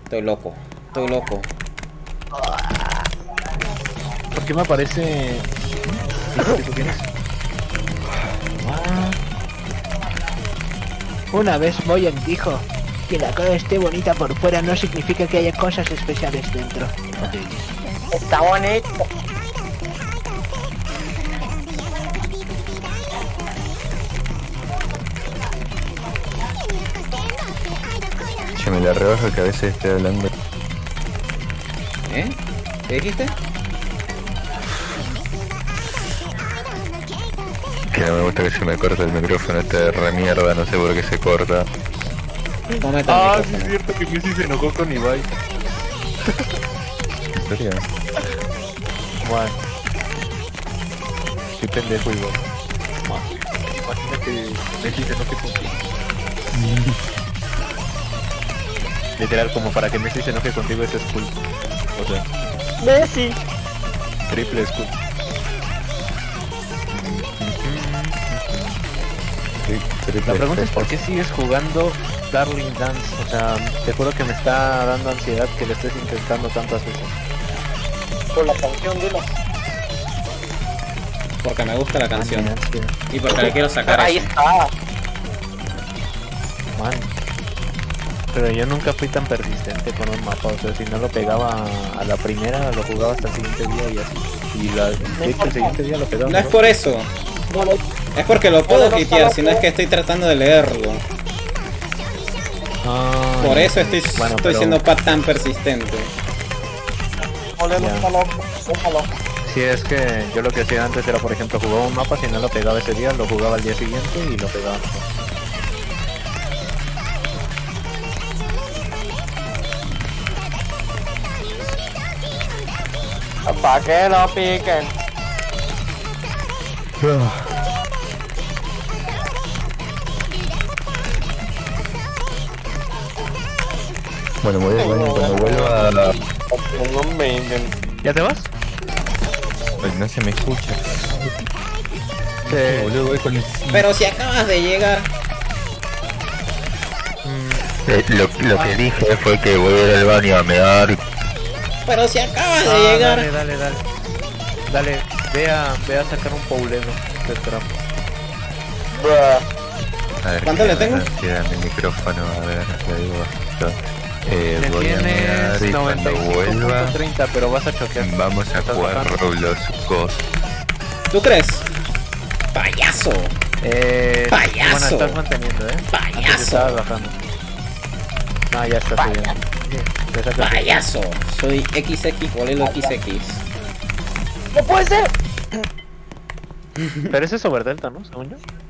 Estoy loco, estoy loco. ¿Por qué me aparece? ¿Tú tienes? Una vez Moyen dijo que la cara esté bonita por fuera no significa que haya cosas especiales dentro. Está bonito. Che, me la rebajo que a veces estoy hablando. ¿Eh? ¿Qué dijiste? Que no me gusta que se me corte el micrófono, este re mierda, no sé por qué se corta. Cómete el Ah, sí micrófono. es cierto que Messi se enojó con Ibai. ¿En serio? Bueno. Qué pendejo Ibai. Imagínate que Messi se enoje contigo. Literal, como para que Messi se enoje contigo es school. O sea, Messi. triple school. La pregunta es por qué sigues jugando Darling Dance. O sea, te juro que me está dando ansiedad que lo estés intentando tantas veces. Por la canción, dilo. Porque me gusta la canción. Man, ansiedad. Y porque le quiero sacar Ahí eso. está. Man. Pero yo nunca fui tan persistente con un mapa. O sea, si no lo pegaba a la primera, lo jugaba hasta el siguiente día y así. Y de hecho el siguiente día lo pegaba. No es por eso. No, no. Es porque lo puedo no, hitear, no, si no es que estoy tratando de leerlo. Ah, Por ya. eso estoy Bueno, pero siendo tan persistente. Ole, no Ya. está loco. Déjalo. si es que yo lo que hacía antes era, por ejemplo, jugaba un mapa, si no lo pegaba ese día, lo jugaba al día siguiente y lo pegaba mejor. Para que no piquen. Bueno, voy al baño cuando vuelva. No vengan. ¿Ya te vas? Ay, no se me escucha. Sí. Boludo, voy con el... Pero si acabas de llegar. Lo que dije fue que voy a ir al baño a mear. Pero si acabas de llegar. Dale. Dale, ve a sacar un pouleno. Te esperamos. A ver, ¿Cuánto qué le tengo? ansiedad en mi micrófono, a ver, le digo esto. Te Voy a mear tienes y cuando vuelva 95.30, pero vas a choquear. vamos a Estás jugar bajando. Roblox Ghost. ¿Tú crees? Payaso. Payaso. Bueno, estás manteniendo, Payaso. Antes estabas bajando. No, ya está subiendo. Te sacas- Payaso. Soy XX, bolelo XX. ¡No puede ser! Pero ese es over delta, ¿no? Según yo.